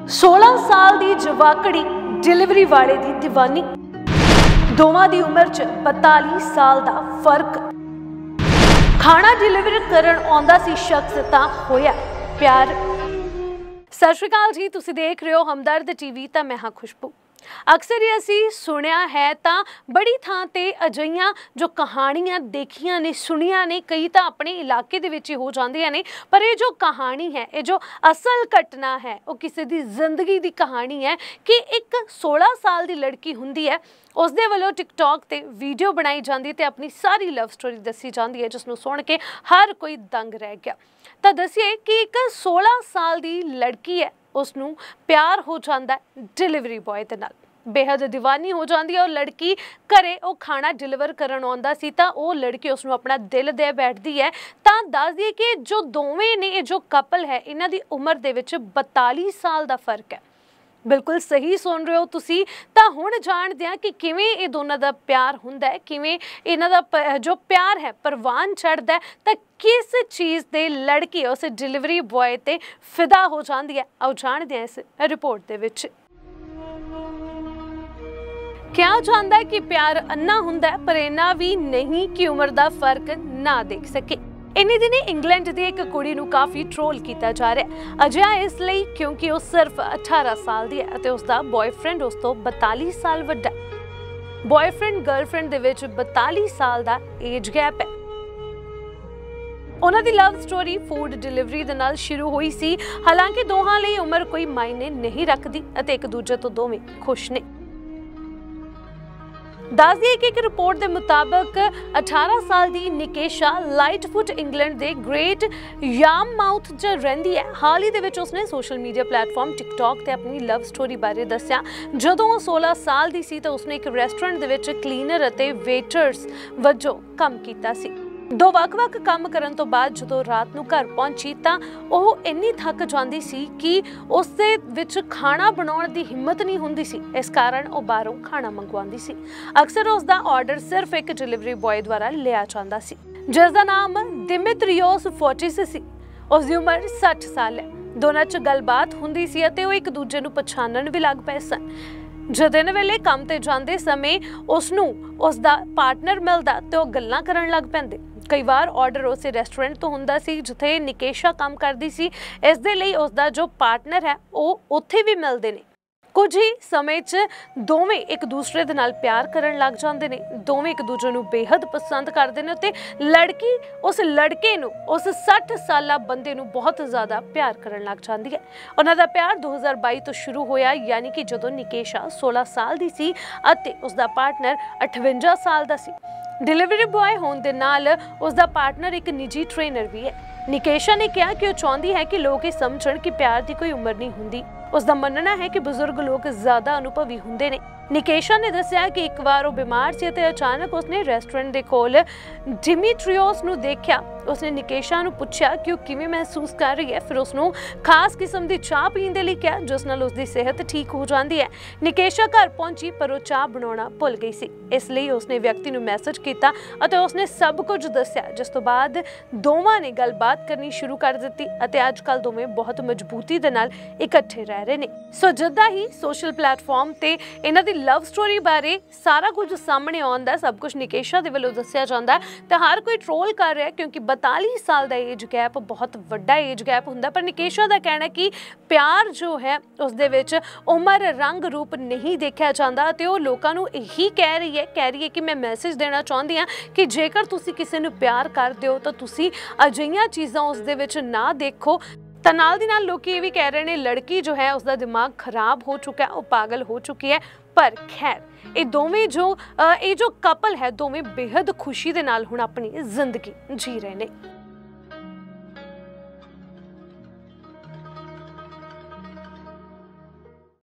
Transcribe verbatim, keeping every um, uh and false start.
सोलह साल दी जवाकड़ी डिलीवरी वाले दी दीवानी, दोवां दी उम्र च बताली साल दा फर्क। खाना डिलीवर करन आउंदा सी शख्स तां होया प्यार। सत श्री अकाल जी, तुसीं देख रहे हो हमदर्द टीवी तां मैं हां खुशबू। अक्सर ही असी सुनिया है तां बड़ी थां ते अजिहियां जो कहानियां देखियां ने सुनिया ने, कई तां अपने इलाके दे विच हो जांदियां ने, पर ये जो कहानी है, ये जो असल घटना है, वो किसी दी जिंदगी दी कहानी है कि एक सोलह साल दी लड़की हुंदी है, उसदे वालों टिकटॉक ते वीडियो बनाई जाती है, अपनी सारी लव स्टोरी दसी जाती है, जिसनूं सुन के हर कोई दंग रह गया। तो दसीए कि एक सोलह साल दी लड़की है, उसनूं प्यार हो जाता है डिलीवरी बॉय दे नाल, बेहद दीवानी हो जाती है। और लड़की घरे वो खाना डिलीवर करन आउंदा सी तां वो लड़की उसनूं अपना दिल दे बैठदी है। तां दस दिए कि जो दोवें ने, ये जो कपल है, इन्हां दी उम्र दे विच बताली साल दा फर्क है। बिल्कुल सही सुन रहे हो तुसी। तां हुण जाणदे हां कि किवें ये दोनों दा प्यार हुंदा है, किवें इन्हां दा जो प्यार है परवान चढ़दा है, तां किस चीज़ दे लड़की उस डिलीवरी बॉय ते फिदा हो जाती है। आओ जाणदे हां इस रिपोर्ट दे विच। क्या जानता है कि प्यार अन्ना हुंदा है, पर इन्ना भी नहीं कि उम्र दा फर्क ना देख सके। इन्हीं दिनी इंग्लैंड दी एक कुड़ी नूं काफ़ी ट्रोल किया जा रहा है। अजिहा इसलिए क्योंकि वो सिर्फ अठारह साल दी है ते उसका बॉयफ्रेंड उस तो बताली साल वड्डा है। बॉयफ्रेंड गर्लफ्रेंड दे विच बताली साल दा एज गैप है। उन्हां दी लव स्टोरी फूड डिलीवरी दे नाल शुरू हुई सी। हालांकि दोहां लई उम्र कोई मायने नहीं रखदी अते एक दूजे तो दोवें खुश ने। दस दिए कि एक रिपोर्ट के मुताबिक अठारह साल की निकेशा लाइटफुट इंग्लैंड के ग्रेट याममाउथ च रहिंदी है। हाल ही दे विच उसने सोशल मीडिया प्लेटफॉर्म टिकटॉक ते अपनी लव स्टोरी बारे दस्सिया। जदों वो सोलह साल की सी तो उसने एक रेस्टोरेंट दे विच क्लीनर अते वेटर्स वजों काम कीता सी। दो वख-वख काम करन तो बाद जदों रात नूं घर पहुंची तां ओह इन्नी थक जांदी सी कि उस दे विच खाना बनाउण दी हिम्मत नहीं हुंदी सी। इस कारण वो बाहरों खाना मंगवांदी सी। अक्सर उसदा ऑर्डर सिर्फ एक डिलीवरी बॉय द्वारा लिया जांदा सी, जिसदा नाम दिमित्रियोस फोर्टिस सी। उसदी उम्र साठ साल है। दोनां च गलबात हुंदी सी अते वो एक दूजे नूं पछाणन भी लग पए सन। जद इन वेले काम ते जांदे समय उसनूं उसदा पार्टनर मिलदा ते ओह गल्लां करन लग पैंदे। कई बार ऑर्डर उस रेस्टोरेंट तो हुंदा सी जिथे निकेशा काम करदी सी, इस दे लई उसदा जो पार्टनर है वो उत्थे भी मिलदे ने। कुछ ही समय च दोवें एक दूसरे दे नाल प्यार करन लग जांदे ने। दोवें एक दूजे नूं बेहद पसंद करदे ने ते लड़की उस लड़के नूं, उस साठ साला बंदे नूं बहुत ज़्यादा प्यार करन लग जांदी है। उन्हां दा प्यार दो हज़ार बाई तो शुरू होया, यानी कि जदों निकेशा सोलह साल दी सी अते उसदा पार्टनर अठवंजा साल दा सी। डिलीवरी बॉय होने के नाल उसका पार्टनर एक निजी ट्रेनर भी है। निकेशा ने कहा कि वह चाहती है कि लोग ये समझण कि प्यार की कोई उम्र नहीं हुंदी। उसका मनना है कि बुजुर्ग लोग ज्यादा अनुभवी हुंदे ने। निकेशा ने दस्सिया कि एक बार वो बीमार सी ते अचानक उसने रेस्टोरेंट के कोल डिमित्रियोस नूं देखा। उसने निकेशा नूं पुछया कि वो किवें महसूस कर रही है। फिर उसनूं खास किस्म की चाह पीण दे लई कहा, जिस नाल उसकी सेहत ठीक हो जाती है। निकेशा घर पहुंची पर वो चाह बनाउणा भुल गई सी, इसलिए उसने व्यक्ति नूं मैसेज किया अते उसने सब कुछ दस्सिया, जिस तो बाद दोवां ने गलबात करनी शुरू कर दित्ती अते अजकल दोवें बहुत मजबूती दे नाल इकट्ठे रह रहे ने। सो जद्दां ही सोशल प्लेटफॉर्म ते इन्हां दी लव स्टोरी बारे सारा कुछ सामने आउंदा, सब कुछ निकेशा दे वल्लों दस्सिया जांदा ते हर कोई ट्रोल कर रहा है क्योंकि बताली साल का एज गैप बहुत वड्डा एज गैप हुंदा। पर निकेशा का कहना कि प्यार जो है उस दे विच उम्र रंग रूप नहीं देखा जाता ते वो लोकां नूं यही कह रही है कह रही है कि मैं मैसेज देना चाहती हाँ कि जेकर तुसी किसी नूं प्यार करदे हो तो तुसी अजिहियां चीज़ां उस दे विच ना देखो। तो नाल दी नाल लोग ये भी कह रहे हैं लड़की जो है उसका दिमाग खराब हो चुका है, वो पागल हो चुकी है। पर खैर ये दोवें जो ये जो कपल है दोवें बेहद खुशी दे नाल हुण अपनी जिंदगी जी रहे हैं।